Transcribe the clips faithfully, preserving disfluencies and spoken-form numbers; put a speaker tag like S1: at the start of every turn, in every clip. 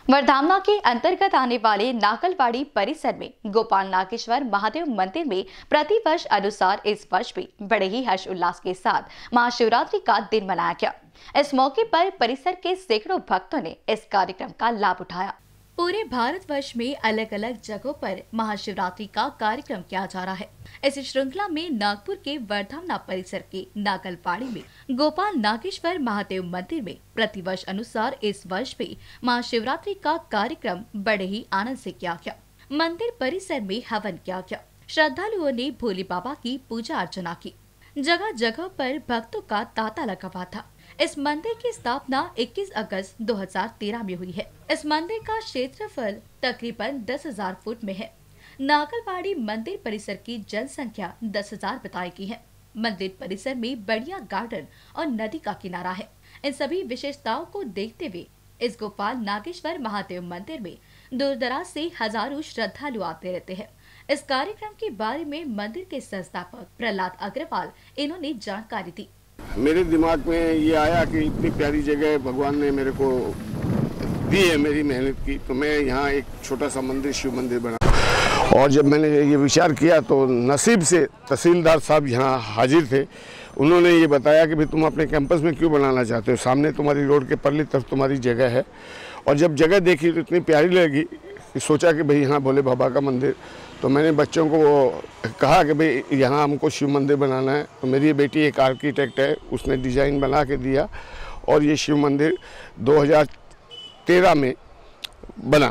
S1: वरधामना के अंतर्गत आने वाले नागलवाड़ी परिसर में गोपाल नागेश्वर महादेव मंदिर में प्रतिवर्ष अनुसार इस वर्ष भी बड़े ही हर्ष उल्लास के साथ महाशिवरात्रि का दिन मनाया गया। इस मौके पर परिसर के सैकड़ों भक्तों ने इस कार्यक्रम का लाभ उठाया। पूरे भारतवर्ष में अलग अलग जगहों पर महाशिवरात्रि का कार्यक्रम किया जा रहा है। इस श्रृंखला में नागपुर के वरधामना परिसर के नागलवाड़ी में गोपाल नागेश्वर महादेव मंदिर में प्रतिवर्ष अनुसार इस वर्ष भी महाशिवरात्रि का कार्यक्रम बड़े ही आनंद से किया गया। मंदिर परिसर में हवन किया गया। श्रद्धालुओं ने भोले बाबा की पूजा अर्चना की। जगह जगह पर भक्तों का तांता लगा हुआ था। इस मंदिर की स्थापना इक्कीस अगस्त दो हज़ार तेरह में हुई है। इस मंदिर का क्षेत्रफल तकरीबन दस हजार फुट में है। नागलवाड़ी मंदिर परिसर की जनसंख्या दस हजार बताई गई है। मंदिर परिसर में बढ़िया गार्डन और नदी का किनारा है। इन सभी विशेषताओं को देखते हुए इस गोपाल नागेश्वर महादेव मंदिर में दूर दराज से हजारों श्रद्धालु आते रहते हैं। इस कार्यक्रम के बारे में मंदिर के संस्थापक प्रहलाद अग्रवाल इन्होंने जानकारी दी।
S2: मेरे दिमाग में ये आया कि इतनी प्यारी जगह भगवान ने मेरे को दी है, मेरी मेहनत की, तो मैं यहाँ एक छोटा सा मंदिर, शिव मंदिर बना। और जब मैंने ये विचार किया तो नसीब से तहसीलदार साहब यहाँ हाजिर थे। उन्होंने ये बताया कि भाई तुम अपने कैंपस में क्यों बनाना चाहते हो, सामने तुम्हारी रोड के परली तरफ तुम्हारी जगह है। और जब जगह देखी तो इतनी प्यारी लगी कि सोचा कि भाई यहाँ भोले बाबा का मंदिर। तो मैंने बच्चों को कहा कि भाई यहाँ हमको शिव मंदिर बनाना है। तो मेरी बेटी एक आर्किटेक्ट है, उसने डिज़ाइन बना के दिया और ये शिव मंदिर दो हज़ार तेरह में बना।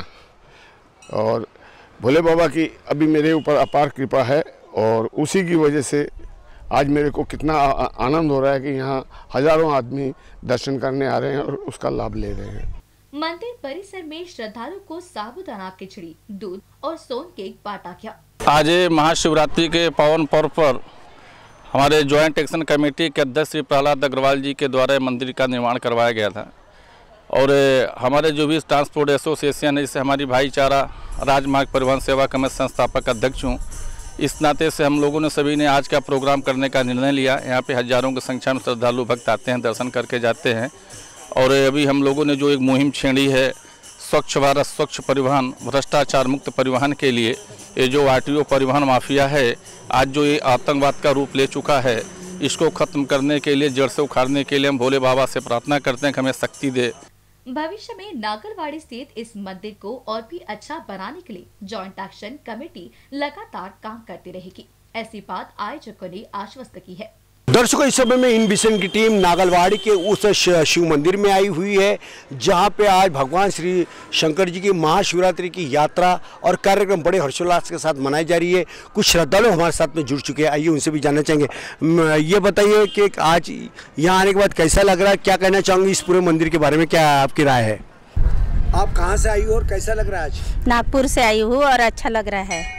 S2: और भोले बाबा की अभी मेरे ऊपर अपार कृपा है और उसी की वजह से आज मेरे को कितना आनंद हो रहा है कि यहाँ हजारों आदमी दर्शन करने आ रहे हैं और उसका लाभ ले रहे हैं।
S1: मंदिर परिसर में श्रद्धालुओं को साबूदाना खिचड़ी, दूध और सोन केक बांटा गया।
S3: आज महाशिवरात्रि के पावन पर्व पर हमारे ज्वाइंट एक्शन कमेटी के अध्यक्ष श्री प्रहलाद अग्रवाल जी के द्वारा मंदिर का निर्माण करवाया गया था। और हमारे जो भी ट्रांसपोर्ट एसोसिएशन है, जिससे हमारी भाईचारा राजमार्ग परिवहन सेवा का मैं संस्थापक अध्यक्ष हूँ, इस नाते से हम लोगों ने सभी ने आज का प्रोग्राम करने का निर्णय लिया। यहाँ पे हजारों की संख्या में श्रद्धालु भक्त आते हैं, दर्शन करके जाते हैं। और अभी हम लोगों ने जो एक मुहिम छेड़ी है स्वच्छ भारत स्वच्छ परिवहन भ्रष्टाचार मुक्त परिवहन के लिए, ये जो आरटीओ परिवहन माफिया है आज जो ये आतंकवाद का रूप ले चुका है, इसको खत्म करने के लिए, जड़ से उखाड़ने के लिए हम भोले बाबा से प्रार्थना करते हैं कि हमें शक्ति दे।
S1: भविष्य में नागलवाड़ी स्थित इस मंदिर को और भी अच्छा बनाने के लिए जॉइंट एक्शन कमेटी लगातार काम करती रहेगी, ऐसी बात आयोजकों ने आश्वस्त की है।
S4: दर्शकों, इस समय में इन विजन की टीम नागलवाड़ी के उस शिव मंदिर में आई हुई है जहां पे आज भगवान श्री शंकर जी की महाशिवरात्रि की यात्रा और कार्यक्रम बड़े हर्षोल्लास के साथ मनाई जा रही है। कुछ श्रद्धालु हमारे साथ में जुड़ चुके हैं, आइए उनसे भी जानना चाहेंगे। ये बताइए कि आज यहाँ आने के बाद कैसा लग रहा है, क्या कहना चाहोंगे इस पूरे मंदिर के बारे में, क्या आपकी राय है? आप कहाँ से आई हो और कैसा लग रहा है आज?
S5: नागपुर से आई हूँ और अच्छा लग रहा है।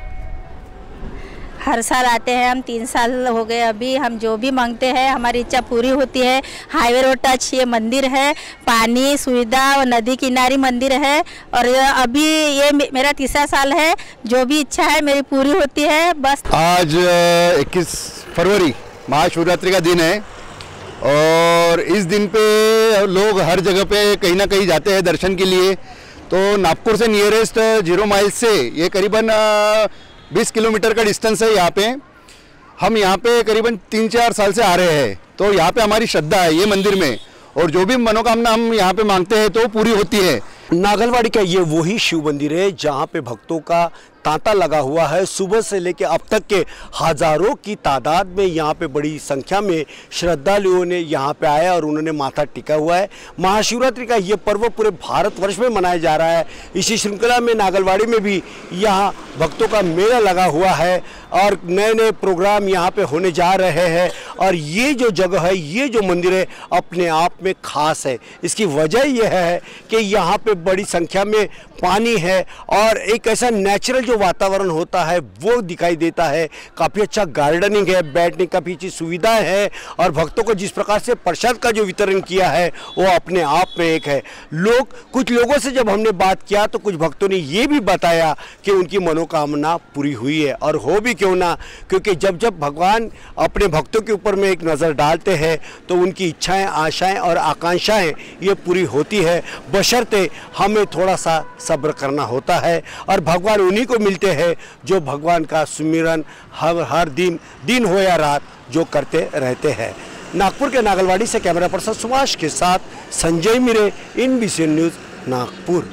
S5: हर साल आते हैं हम, तीन साल हो गए। अभी हम जो भी मांगते हैं हमारी इच्छा पूरी होती है। हाईवे रोड टच ये मंदिर है, पानी सुविधा और नदी किनारे मंदिर है। और अभी ये मेरा तीसरा साल है, जो भी इच्छा है मेरी पूरी होती है। बस
S6: आज इक्कीस फरवरी महाशिवरात्रि का दिन है और इस दिन पे लोग हर जगह पे कहीं ना कहीं जाते हैं दर्शन के लिए। तो नागपुर से नियरेस्ट जीरो माइल से ये करीबन बीस किलोमीटर का डिस्टेंस है। यहाँ पे हम यहाँ पे करीबन तीन चार साल से आ रहे हैं, तो यहाँ पे हमारी श्रद्धा है ये मंदिर में, और जो भी मनोकामना हम यहाँ पे मांगते हैं तो पूरी होती है।
S4: नागलवाड़ी का ये वही शिव मंदिर है जहाँ पे भक्तों का तांता लगा हुआ है। सुबह से लेकर अब तक के हजारों की तादाद में यहाँ पे बड़ी संख्या में श्रद्धालुओं ने यहाँ पे आया और उन्होंने माथा टिका हुआ है। महाशिवरात्रि का ये पर्व पूरे भारतवर्ष में मनाया जा रहा है। इसी श्रृंखला में नागलवाड़ी में भी यहाँ भक्तों का मेला लगा हुआ है और नए नए प्रोग्राम यहाँ पे होने जा रहे हैं। और ये जो जगह है, ये जो मंदिर है, अपने आप में खास है। इसकी वजह यह है कि यहाँ पे बड़ी संख्या में पानी है और एक ऐसा नेचुरल जो वातावरण होता है वो दिखाई देता है। काफ़ी अच्छा गार्डनिंग है, बैठने का भी अच्छी सुविधाएं है और भक्तों को जिस प्रकार से प्रसाद का जो वितरण किया है वो अपने आप में एक है। लोग कुछ लोगों से जब हमने बात किया तो कुछ भक्तों ने ये भी बताया कि उनकी मनोकामना पूरी हुई है। और हो भी क्यों ना, क्योंकि जब जब भगवान अपने भक्तों के ऊपर ऊपर में एक नज़र डालते हैं तो उनकी इच्छाएं, आशाएं और आकांक्षाएं ये पूरी होती है, बशर्ते हमें थोड़ा सा सब्र करना होता है। और भगवान उन्हीं को मिलते हैं जो भगवान का सुमिरन हर हर दिन दिन हो या रात जो करते रहते हैं। नागपुर के नागलवाड़ी से कैमरा पर्सन सुभाष के साथ संजय मिरे, एनबीसी न्यूज़ नागपुर।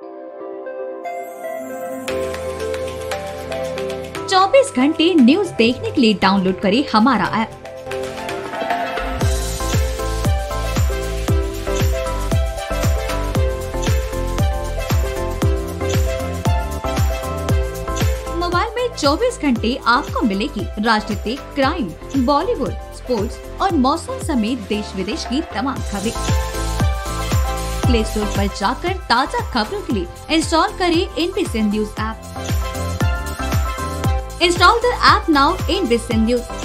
S7: चौबीस घंटे न्यूज देखने के लिए डाउनलोड करें हमारा ऐप। मोबाइल में चौबीस घंटे आपको मिलेगी राजनीतिक, क्राइम, बॉलीवुड, स्पोर्ट्स और मौसम समेत देश विदेश की तमाम खबरें। प्ले स्टोर पर जाकर ताज़ा खबरों के लिए इंस्टॉल करें NBC news app. Install the app now in NBC News.